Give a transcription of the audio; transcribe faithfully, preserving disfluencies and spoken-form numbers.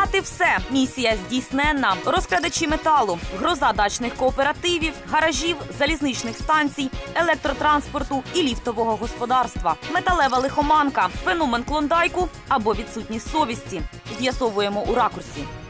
Зняти все. Місія здійсненна. Розкрадачі металу, гроза дачних кооперативів, гаражів, залізничних станцій, електротранспорту і ліфтового господарства. Металева лихоманка, феномен Клондайку або відсутність совісті. З'ясовуємо у ракурсі.